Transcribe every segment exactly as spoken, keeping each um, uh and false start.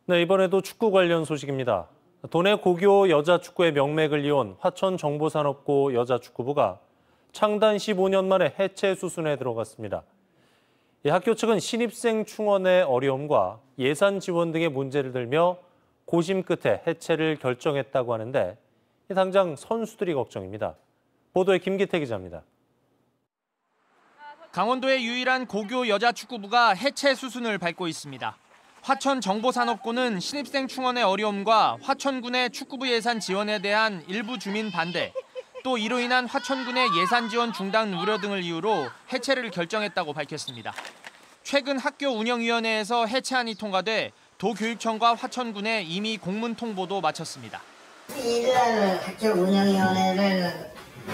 네, 이번에도 축구 관련 소식입니다. 도내 고교 여자축구의 명맥을 이은 화천정보산업고 여자축구부가 창단 십오 년 만에 해체 수순에 들어갔습니다. 이 학교 측은 신입생 충원의 어려움과 예산 지원 등의 문제를 들며 고심 끝에 해체를 결정했다고 하는데 당장 선수들이 걱정입니다. 보도에 김기태 기자입니다. 강원도의 유일한 고교 여자축구부가 해체 수순을 밟고 있습니다. 화천정보산업고는 신입생 충원의 어려움과 화천군의 축구부 예산 지원에 대한 일부 주민 반대, 또 이로 인한 화천군의 예산 지원 중단 우려 등을 이유로 해체를 결정했다고 밝혔습니다. 최근 학교 운영위원회에서 해체안이 통과돼 도교육청과 화천군에 이미 공문 통보도 마쳤습니다. 일일 학교 운영위원회를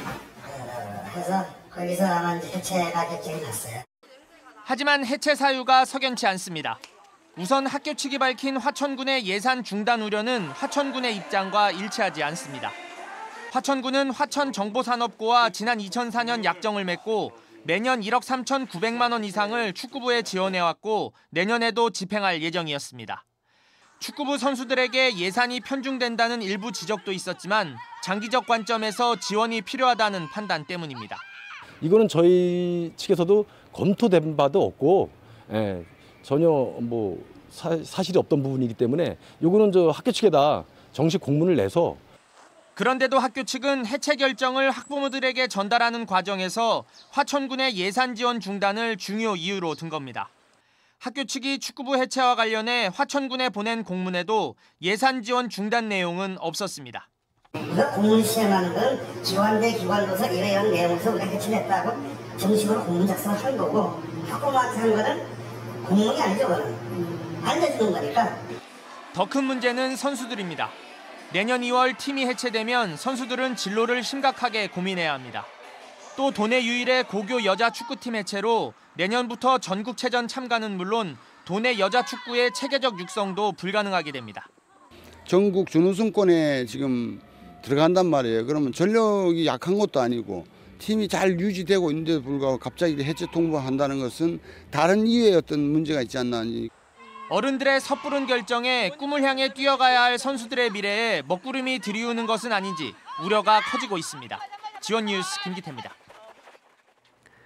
해서 거기서 아마 해체가 결정이 났어요. 하지만 해체 사유가 석연치 않습니다. 우선 학교 측이 밝힌 화천군의 예산 중단 우려는 화천군의 입장과 일치하지 않습니다. 화천군은 화천정보산업고와 지난 이천사 년 약정을 맺고 매년 일억 삼천구백만 원 이상을 축구부에 지원해왔고 내년에도 집행할 예정이었습니다. 축구부 선수들에게 예산이 편중된다는 일부 지적도 있었지만 장기적 관점에서 지원이 필요하다는 판단 때문입니다. 이거는 저희 측에서도 검토된 바도 없고 예, 전혀 뭐 사, 사실이 없던 부분이기 때문에 이거는 저 학교 측에다 정식 공문을 내서. 그런데도 학교 측은 해체 결정을 학부모들에게 전달하는 과정에서 화천군의 예산 지원 중단을 중요 이유로 든 겁니다. 학교 측이 축구부 해체와 관련해 화천군에 보낸 공문에도 예산 지원 중단 내용은 없었습니다. 우리가 공문 시행하는 건 기관대 기관으로서 이러이러한 내용에서 우리가 해체했다고 정식으로 공문 작성을 한 거고 학부모한테 한 거는 공문이 아니죠. 그거는 알려주는 거니까. 더 큰 문제는 선수들입니다. 내년 이월 팀이 해체되면 선수들은 진로를 심각하게 고민해야 합니다. 또 도내 유일의 고교 여자 축구팀 해체로 내년부터 전국체전 참가는 물론 도내 여자 축구의 체계적 육성도 불가능하게 됩니다. 전국 준우승권에 지금 들어간단 말이에요. 그러면 전력이 약한 것도 아니고 팀이 잘 유지되고 있는데도 불구하고 갑자기 해체 통보한다는 것은 다른 이유의 어떤 문제가 있지 않나. 어른들의 섣부른 결정에 꿈을 향해 뛰어가야 할 선수들의 미래에 먹구름이 들이우는 것은 아닌지 우려가 커지고 있습니다. 지원 뉴스 김기태입니다.